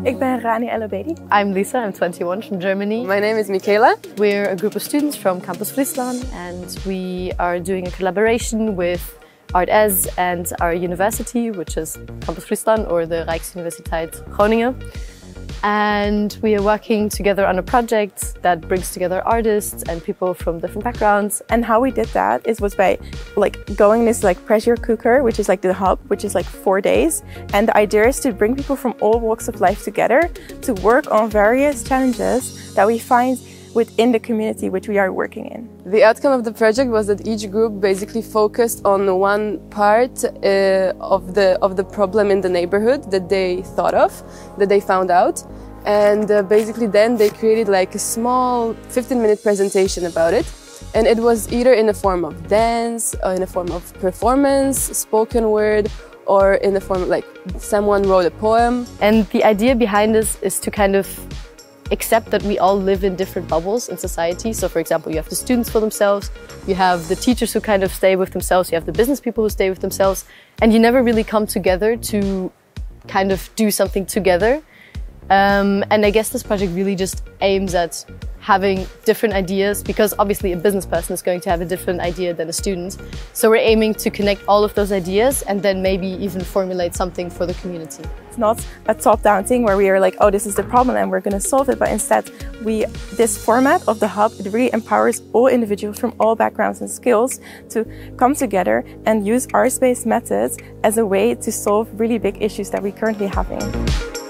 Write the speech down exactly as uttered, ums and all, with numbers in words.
Ik ben Rania Al Obaedy. I'm Lisa, I'm twenty-one from Germany. My name is Michaela. We're a group of students from campus Fryslân, and we are doing a collaboration with Artes and our university, which is campus Fryslân or the Rijksuniversiteit Groningen. And we are working together on a project that brings together artists and people from different backgrounds. And how we did that is was by like going in this like pressure cooker, which is like the hub, which is like four days. And the idea is to bring people from all walks of life together to work on various challenges that we find within the community which we are working in. The outcome of the project was that each group basically focused on one part uh, of the of the problem in the neighborhood that they thought of, that they found out, and uh, basically then they created like a small fifteen minute presentation about it, and it was either in the form of dance, or in the form of performance, spoken word, or in the form of like someone wrote a poem. And the idea behind this is to kind of accept that we all live in different bubbles in society. So for example, you have the students for themselves, you have the teachers who kind of stay with themselves, you have the business people who stay with themselves, and you never really come together to kind of do something together. Um, and I guess this project really just aims at having different ideas, because obviously a business person is going to have a different idea than a student. So we're aiming to connect all of those ideas and then maybe even formulate something for the community. It's not a top-down thing where we are like, oh, this is the problem and we're going to solve it, but instead we, this format of the hub, it really empowers all individuals from all backgrounds and skills to come together and use arts-based methods as a way to solve really big issues that we're currently having.